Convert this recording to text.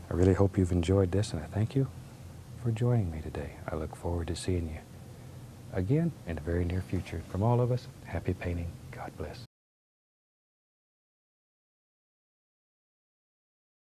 I really hope you've enjoyed this, and I thank you for joining me today. I look forward to seeing you again in the very near future. From all of us, happy painting. God bless.